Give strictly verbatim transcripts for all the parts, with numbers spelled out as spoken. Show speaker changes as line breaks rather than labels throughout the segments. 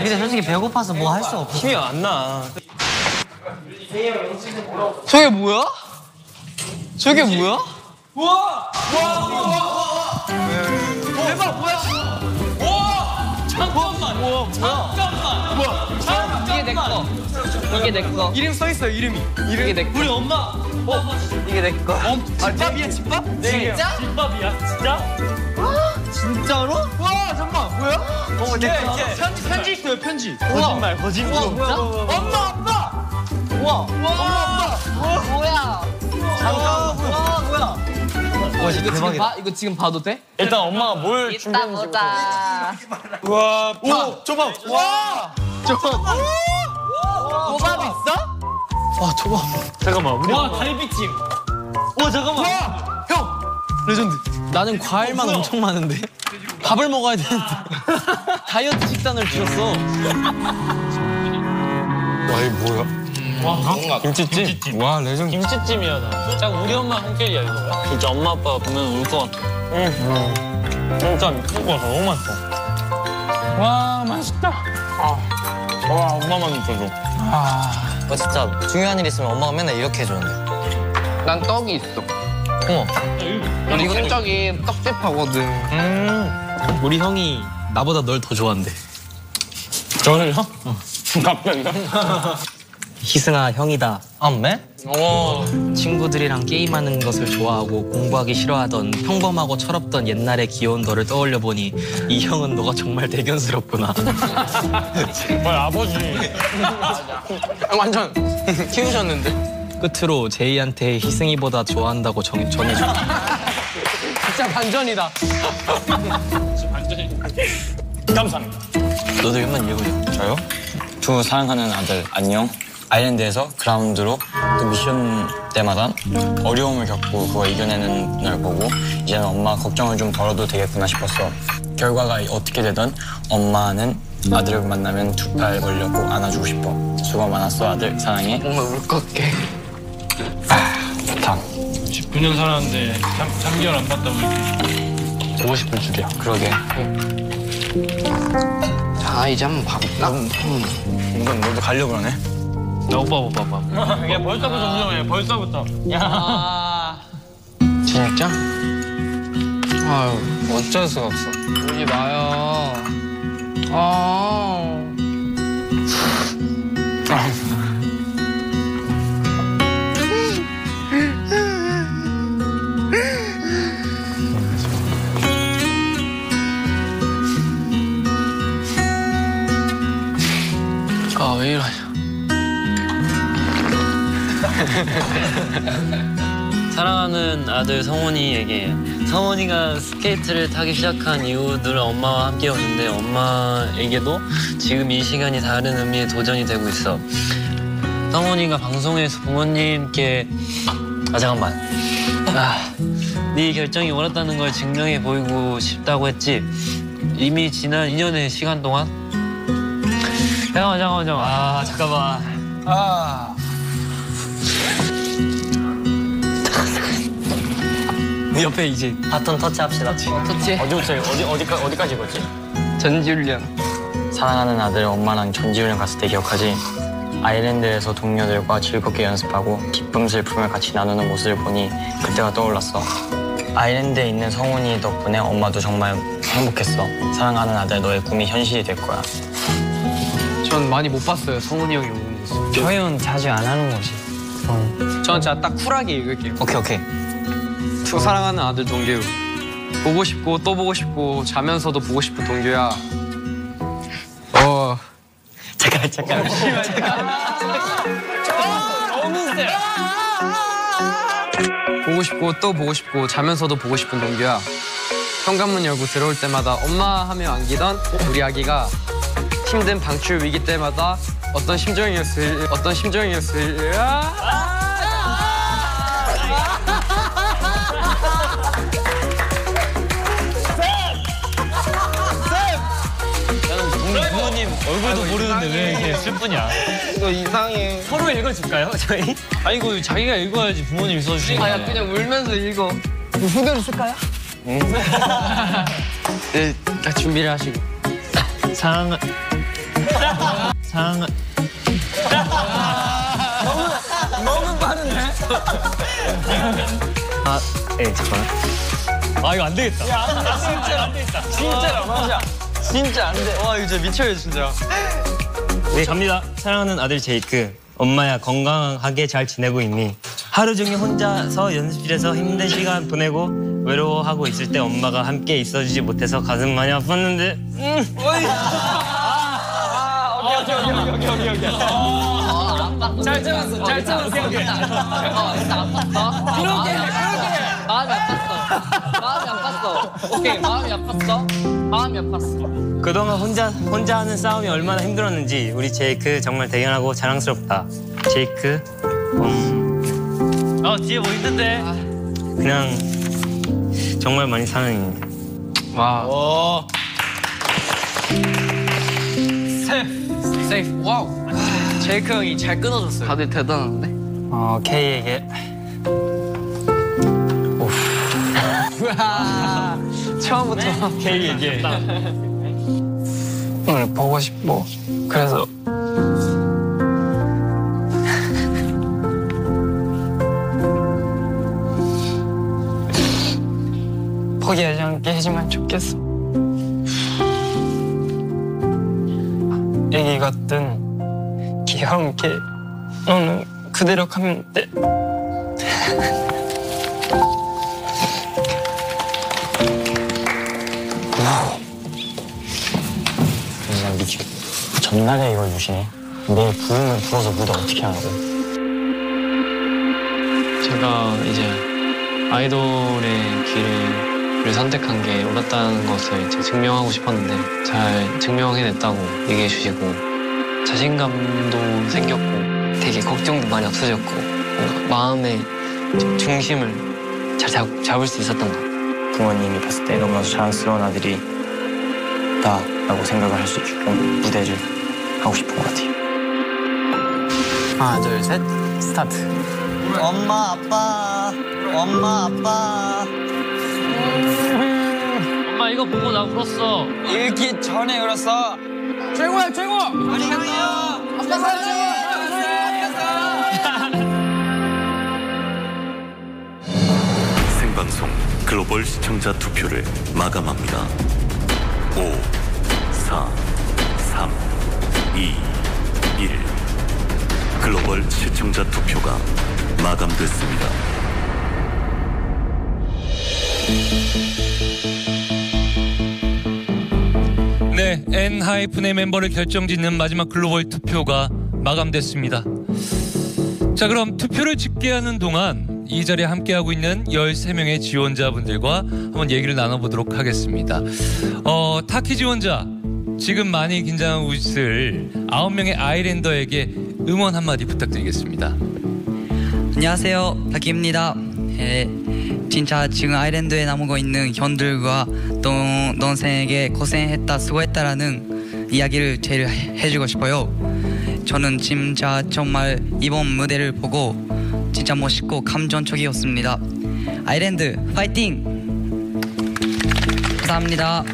근데 솔직히 배고파서 뭐 할 수 없어.
힘이 안 나.
저게 뭐야? 저게 뭐야?
우와! 와! 대박 뭐야? 와! 잠깐만. 우와, 잠깐만. 우와. 잠깐만.
이게 내 거. 이게 내 거.
이름 써 있어요, 이름이. 이름.
이게 내 거.
우리 엄마. 어?
이게 내 거.
어? 집밥이야, 집밥? 네.
진짜?
집밥이야, 진짜?
진짜로?
와, 잠깐만. 뭐야?
어, 내 거.
편지, 편지 있어요, 편지.
거짓말,
거짓말.
진짜?
엄마, 엄마.
우와.
엄마, 엄마.
뭐야?
잠깐만.
와, 뭐야?
와, 진짜
이거 지금
대박이다.
봐? 이거 지금 봐도 돼?
일단 엄마가 뭘
이따 보자.
와, 오, 조밥. 와.
조밥. 조밥 있어?
와, 저거.
잠깐만. 우리 와, 갈비찜. 와, 잠깐만. 와, 형. 레전드.
나는 과일만 엄청 많은데. 밥을 먹어야 되는데. 다이어트 식단을 줄였어.
와, 이거 뭐야?
와, 뭔가
김치찜?
김치찜.
와, 레전드.
김치찜이야, 나. 딱 우리 엄마 한끼리야, 이거. 진짜 엄마 아빠 보면 울 것 같아. 응. 진짜 미칠 것 같아. 너무 맛있어. 와, 맛있다. 아. 와, 엄마만 있어줘.
아. 어, 진짜 중요한 일 있으면 엄마가 맨날 이렇게 해주는데.
난 떡이 있어.
어머.
우리 흔적이 떡집하거든.
음. 우리 형이 나보다 널 더 좋아한대.
저를요? 어. 갑자기요?
희승아, 형이다. 엄매?
오.
친구들이랑 게임하는 것을 좋아하고 공부하기 싫어하던 평범하고 철없던 옛날의 귀여운 너를 떠올려보니 이 형은 너가 정말 대견스럽구나.
정말 아버지.
완전 키우셨는데?
끝으로 제이한테 희승이보다 좋아한다고 정, 전해줘.
진짜 반전이다.
완전히. 감사합니다.
너도 한번 읽어줘.
저요? 두 사랑하는 아들 안녕. 아일랜드에서 그라운드로 또 미션 때마다 어려움을 겪고 그거 이겨내는 날 보고 이제는 엄마 걱정을 좀 덜어도 되겠구나 싶었어. 결과가 어떻게 되든 엄마는 아들을 만나면 두 팔 벌렸고 안아주고 싶어. 수고 많았어 아들 사랑해.
정말 울컥해.
아 좋다.
십구 년 살았는데 삼 개월 안 봤다고 이렇게 보고 싶을 줄이야.
그러게.
자, 이제 한번 봐볼까? 음.
이건 너도 가려고 그러네.
나 오빠 오빠 오빠. 얘 벌써부터 운영해. 벌써부터.
아. 진짜? 아유,
어쩔 수가 없어.
울지 마요. 아.
아, 왜 이러냐. 사랑하는 아들 성원이에게 성원이가 스케이트를 타기 시작한 이후 늘 엄마와 함께였는데 엄마에게도 지금 이 시간이 다른 의미의 도전이 되고 있어. 성원이가 방송에서 부모님께 아 잠깐만 아, 네 결정이 옳았다는 걸 증명해 보이고 싶다고 했지. 이미 지난 이 년의 시간 동안 잠깐만 잠깐만 잠깐만 아 잠깐만 아
옆에 이제 바톤 터치합시다.
터치.
어디부터 어디 어디까 어디까지 읽었지?
전지훈련.
사랑하는 아들 엄마랑 전지훈련 갔을 때 기억하지? 아일랜드에서 동료들과 즐겁게 연습하고 기쁨 슬픔을 같이 나누는 모습을 보니 그때가 떠올랐어. 아일랜드에 있는 성훈이 덕분에 엄마도 정말 행복했어. 사랑하는 아들 너의 꿈이 현실이 될 거야.
전 많이 못 봤어요, 성훈이 형이 오는 모습.
표현 자주 안 하는 거지.
전 진짜 딱 쿨하게 읽을게요.
오케이 오케이.
두 사랑하는 아들 동규. 보고 싶고 또 보고 싶고 자면서도 보고 싶은 동규야. 어.
잠깐, 잠깐.
너무 세.
보고 싶고 또 보고 싶고 자면서도 보고 싶은 동규야. 현관문 열고 들어올 때마다 엄마 하며 안기던 우리 아기가 힘든 방출 위기 때마다 어떤 심정이었을 어떤 심정이었을
부모님 얼굴도 모르는데 왜 이렇게 슬프냐?
이거 이상해.
서로 읽어줄까요, 저희? 아니 이거 자기가 읽어야지 부모님이 써주시는 거야.
아야 그냥 울면서 읽어.
후대로 쓸까요?
네, 다 준비를 하시고.
사랑 사랑.
너무 빠르네.
아, 예, 잠깐만.
아 이거 안 되겠다.
야, 안 돼. 진짜 안 되겠다. 진짜로 맞아. 진짜 안 돼.
와 이거 진짜 미쳐요 진짜.
네, 갑니다. 사랑하는 아들 제이크. 엄마야, 건강하게 잘 지내고 있니? 하루 종일 혼자서 연습실에서 힘든 시간 보내고 외로워하고 있을 때 엄마가 함께 있어주지 못해서 가슴 많이 아팠는데. 음.
오케이 오케이 오케이 오케이 오케이 오케이. 잘 참았어. 잘 참았어. 오케이 오케이.
어, 일단 아팠어.
그러게 그러게.
마음이 아팠어. 마음이 아팠어. 오케이, 마음이 아팠어. 마음이 아팠어.
그동안 혼자 혼자 하는 싸움이 얼마나 힘들었는지 우리 제이크 정말 대견하고 자랑스럽다. 제이크, 음,
어 뒤에 뭐 있는데?
그냥 정말 많이 사랑해.
와.
오.
세이프. 세이프. 와우.
제이크 형이 잘 끊어줬어요.
다들 대단한데?
어, K에게
우와. 처음부터
K에게
오늘 보고 싶고 그래서 포기하지 않게 해주면 좋겠어. 애기 같은 귀여운 게 너는 그대로 가면 돼.
난 미치겠다. 전날에 이걸 주시네. 내일 부으면 부어서 무대 어떻게 하라고.
제가 이제 아이돌의 길을 선택한 게 옳았다는 것을 이제 증명하고 싶었는데 잘 증명해냈다고 얘기해 주시고 자신감도 생겼고 되게 걱정도 많이 없어졌고 뭔가 마음의 중심을 잘 잡, 잡을 수 있었던 것 같아요.
부모님이 봤을 때 너무나도 자랑스러운 아들이 다라고 생각을 할 수 있게끔 무대를 하고 싶은 것 같아요.
하나 둘 셋 스타트.
엄마 아빠 엄마 아빠
엄마 이거 보고 나 울었어.
읽기 전에 울었어.
최고야 최고.
아빠 사랑해.
생방송 글로벌 시청자 투표를 마감합니다. 오, 사, 삼, 이, 일. 글로벌 시청자 투표가 마감됐습니다.
네, 엔하이픈의 멤버를 결정짓는 마지막 글로벌 투표가 마감됐습니다. 자, 그럼 투표를 집계하는 동안 이 자리에 함께하고 있는 열세 명의 지원자분들과 한번 얘기를 나눠보도록 하겠습니다. 어, 타키 지원자, 지금 많이 긴장하고 있을 아홉 명의 아이랜더에게 응원 한마디 부탁드리겠습니다.
안녕하세요, 타키입니다. 예, 진짜 지금 아일랜드에 남고 있는 형들과 동, 동생에게 고생했다, 수고했다라는 이야기를 제일 해주고 싶어요. 저는 진짜 정말 이번 무대를 보고 진짜 멋있고 감동적이었습니다. 아일랜드 파이팅! 감사합니다.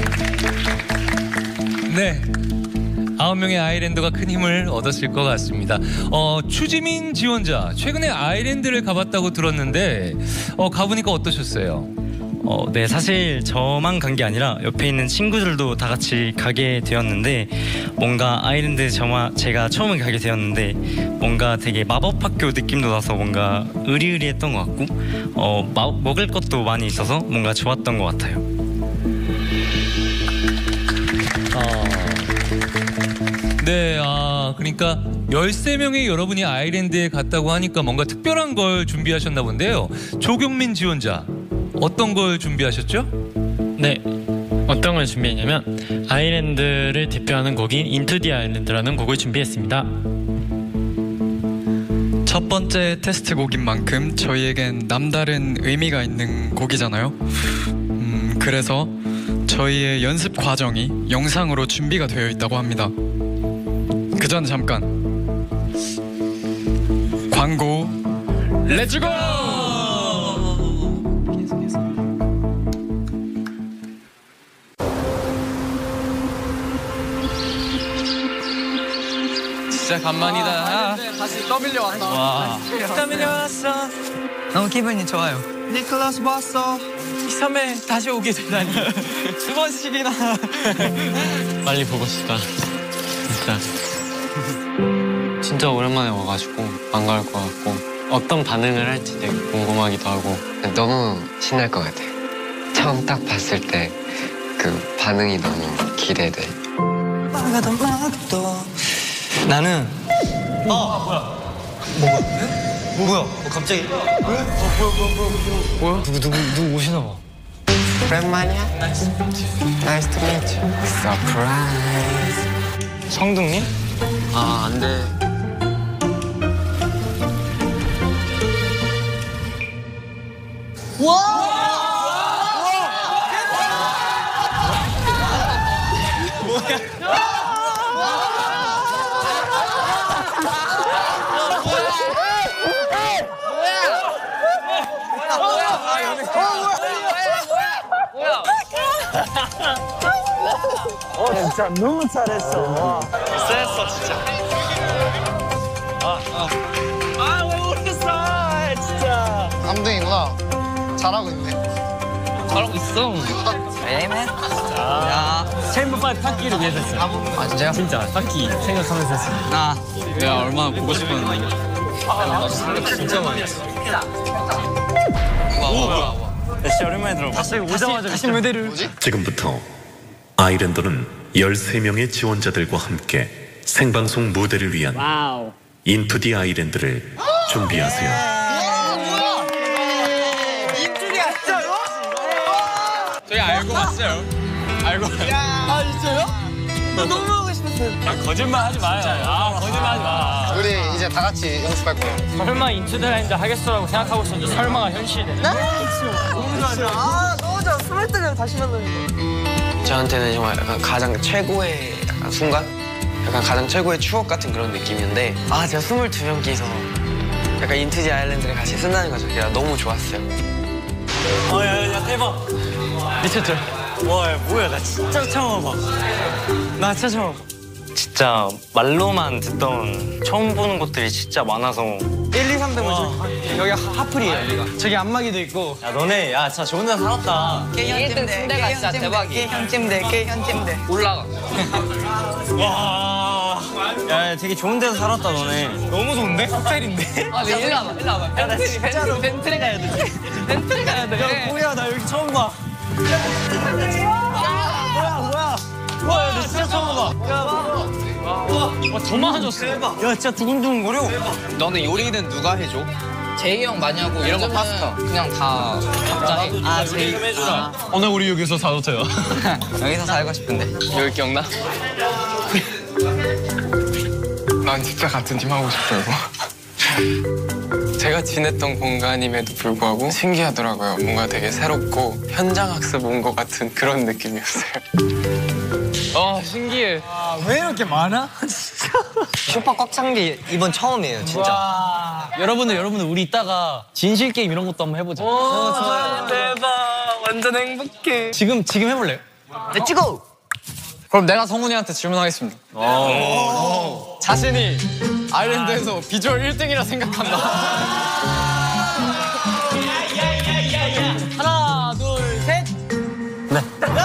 네, 아홉 명의 아이랜드가 큰 힘을 얻었을 것 같습니다. 어, 추지민 지원자, 최근에 아이랜드를 가봤다고 들었는데 어, 가보니까 어떠셨어요?
어, 네, 사실 저만 간 게 아니라 옆에 있는 친구들도 다 같이 가게 되었는데 뭔가 아일랜드 저마, 제가 처음 가게 되었는데 뭔가 되게 마법학교 느낌도 나서 뭔가 의리의리했던 것 같고 어, 마, 먹을 것도 많이 있어서 뭔가 좋았던 것 같아요.
어... 네, 아, 그러니까 열세 명의 여러분이 아일랜드에 갔다고 하니까 뭔가 특별한 걸 준비하셨나 본데요. 조경민 지원자, 어떤 걸 준비하셨죠?
네, 어떤 걸 준비했냐면 아일랜드를 대표하는 곡인 인투 디 아일랜드라는 곡을 준비했습니다.
첫 번째 테스트 곡인 만큼 저희에겐 남다른 의미가 있는 곡이잖아요. 음, 그래서 저희의 연습 과정이 영상으로 준비가 되어 있다고 합니다. 그 전 잠깐 광고 렛츠고!
진짜 간만이다.
다시 떠밀려 왔다.
와.
떠밀려 왔어. 너무 기분이 좋아요. 니콜라스 왔어. 이 섬에 다시 오게 되다니. 두 번씩이나.
빨리 보고 싶다. 진짜. 진짜 오랜만에 와가지고 반가울 것 같고 어떤 반응을 할지 되게 궁금하기도 하고
너무 신날 것 같아. 처음 딱 봤을 때 그 반응이 너무 기대돼.
막아도 막아도 나는 어 뭐야 뭐가 뭐야 어, 갑자기 뭐야 뭐야 뭐야 뭐야 누구 누구 누구 오시나 봐.
오랜만이야? Nice to meet you. Surprise.
성둥님?
아, 안 돼.
진짜 너무 잘했어.
쎄했어 진짜.
아왜 모르겠어 진짜.
깜둥이구나. 잘하고 있네.
잘하고 있어.
에이맨. 야
챔프 파이브 탔기를 위해서 했어요.
아 진짜요?
진짜 탔기 생각하면서 했어요.
아
내가 얼마나 보고 싶었는데.
나도 생각 진짜 많이 했어.
와, 와, 와. 진짜 오랜만에 들어. 다시 오자마자 다시 무대를.
지금부터 아일랜드는 열세 명의 지원자들과 함께 생방송 무대를 위한
와우.
인투 디 아일랜드를 준비하세요.
저희 알고 왔어요. 알고 왔어요.
아 진짜요? 나 너무 하고 싶었어.
아, 거짓말 하지 마요. 아, 거짓말 하지 마.
우리 이제 다 같이 연습할 거야.
설마 인투더라인드 하겠어라고 생각하고 있었는데 설마가 현실이 되네.
아 너무 좋아. 스물 때를 다시 만나는 거.
저한테는 정말 약간 가장 최고의 약간 순간? 약간 가장 최고의 추억 같은 그런 느낌이었는데 아 제가 스물두 명끼서 약간 인투 디 아일랜드를 같이 쓴다는 거 저희가 너무 좋았어요.
어, 야, 야, 대박. 미쳤죠? 와, 야, 뭐야, 나 진짜 처음 와봐. 나 진짜 처음 와봐. 진짜 말로만 듣던 처음 보는 곳들이 진짜 많아서
일, 이, 삼 등은 저기, 여기 하플이에요. 여기가. 저기 안마기도 있고.
야, 너네, 야, 진짜 좋은 데 살았다.
K현찜대,
침대가 진짜 대박이에요.
K현찜대, K현찜대.
올라가.
와, 야, 되게 좋은 데서 살았다, 너네. 너무 좋은데? 호텔인데?
아, 네, 일로 와봐, 일로 와봐. 벤트리, 진짜로 벤트리 가야 돼. 벤트리 가야 돼.
야, 뭐야, 나 여기 처음 봐. 뭐야, 뭐야. 와, 나 진짜 처음 봐. 야, 와, 더 많아졌어. 대박. 야, 진짜 두근두근거려.
너는 요리는 누가 해줘? 제이 형 많이 하고 이런 거 파스타 그냥 다 각자 해.
아, 제이.
좀 해주라. 오늘 우리 여기서 사도 돼요.
여기서 살고 싶은데.
여기 기억나?
난 진짜 같은 팀 하고 싶어요. 제가 지냈던 공간임에도 불구하고 신기하더라고요. 뭔가 되게 새롭고 현장 학습 온 것 같은 그런 느낌이었어요.
어, 신기해.
아, 왜 이렇게 많아? 진짜. 슈퍼 꽉 찬 게 이번 처음이에요, 진짜.
와. 여러분들, 여러분들, 우리 이따가 진실 게임 이런 것도 한번 해보자.
오, 좋아요. 대박. 완전 행복해.
지금, 지금 해볼래요?
렛츠 고!
그럼 내가 성훈이한테 질문하겠습니다. 자신이 아일랜드에서 비주얼 일 등이라 생각한다.
하나, 둘, 셋.
네.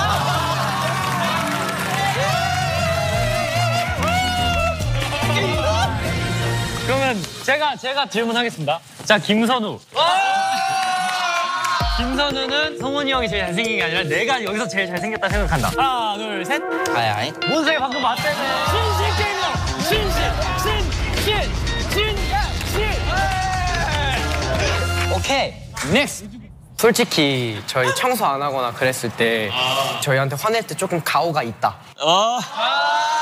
그러면 제가 제가 질문하겠습니다. 자, 김선우. 김선우는 성훈이 형이 제일 잘생긴 게 아니라 내가 여기서 제일 잘생겼다 생각한다. 하나, 둘, 셋.
아이, 아이.
몬스터가 방금 맞대네. 신신 게임이야. 신신, 신신, 신, 신.
오케이. 넥스트. 솔직히 저희 청소 안 하거나 그랬을 때 저희한테 화낼 때 조금 가오가 있다.
어.